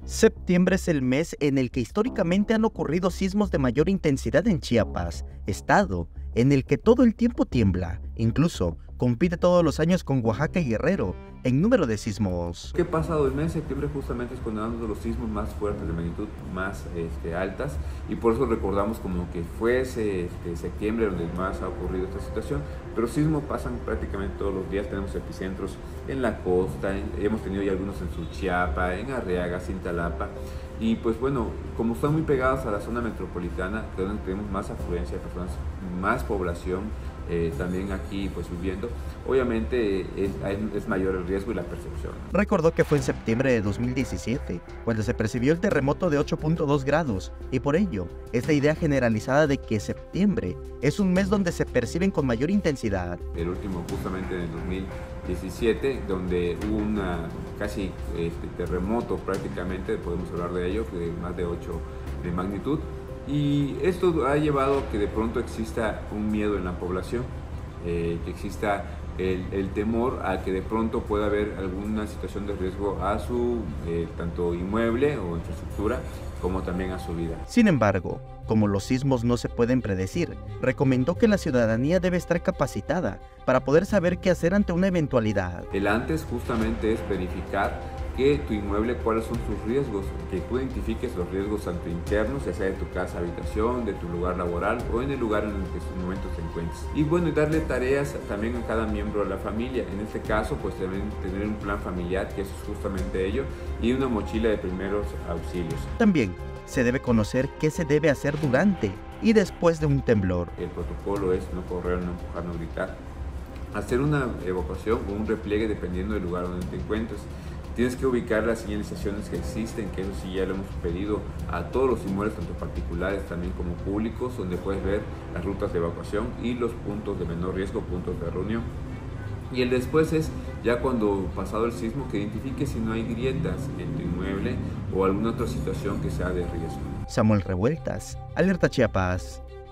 Septiembre es el mes en el que históricamente han ocurrido sismos de mayor intensidad en Chiapas, estado en el que todo el tiempo tiembla, incluso compite todos los años con Oaxaca y Guerrero en número de sismos. ¿Qué pasa? El mes de septiembre justamente es cuando dan los sismos más fuertes, de magnitud más altas, y por eso recordamos como que fue ese septiembre donde más ha ocurrido esta situación, pero sismos pasan prácticamente todos los días. Tenemos epicentros en la costa, hemos tenido ya algunos en Suchiapa, en Arriaga, Cintalapa, y pues bueno, como están muy pegados a la zona metropolitana, donde tenemos más afluencia de personas, más población, también aquí pues viviendo, obviamente es mayor el riesgo y la percepción. Recordó que fue en septiembre de 2017 cuando se percibió el terremoto de 8.2 grados y por ello es la idea generalizada de que septiembre es un mes donde se perciben con mayor intensidad. El último justamente en el 2017, donde hubo una casi terremoto prácticamente, podemos hablar de ello, de más de 8 de magnitud. Y esto ha llevado a que de pronto exista un miedo en la población, que exista el temor a que de pronto pueda haber alguna situación de riesgo a su tanto inmueble o infraestructura, como también a su vida. Sin embargo, como los sismos no se pueden predecir, recomendó que la ciudadanía debe estar capacitada para poder saber qué hacer ante una eventualidad. El antes justamente es verificar que tu inmueble, cuáles son sus riesgos, que tú identifiques los riesgos tanto internos, ya sea de tu casa, habitación, de tu lugar laboral o en el lugar en el que en estos momentos te encuentres. Y bueno, y darle tareas también a cada miembro de la familia. En este caso, pues también tener un plan familiar, que eso es justamente ello, y una mochila de primeros auxilios. También se debe conocer qué se debe hacer durante y después de un temblor. El protocolo es no correr, no empujar, no gritar. Hacer una evacuación o un repliegue dependiendo del lugar donde te encuentres. Tienes que ubicar las señalizaciones que existen, que eso sí ya lo hemos pedido a todos los inmuebles, tanto particulares también como públicos, donde puedes ver las rutas de evacuación y los puntos de menor riesgo, puntos de reunión. Y el después es ya cuando pasado el sismo, que identifique si no hay grietas en tu inmueble o alguna otra situación que sea de riesgo. Samuel Revueltas, Alerta Chiapas.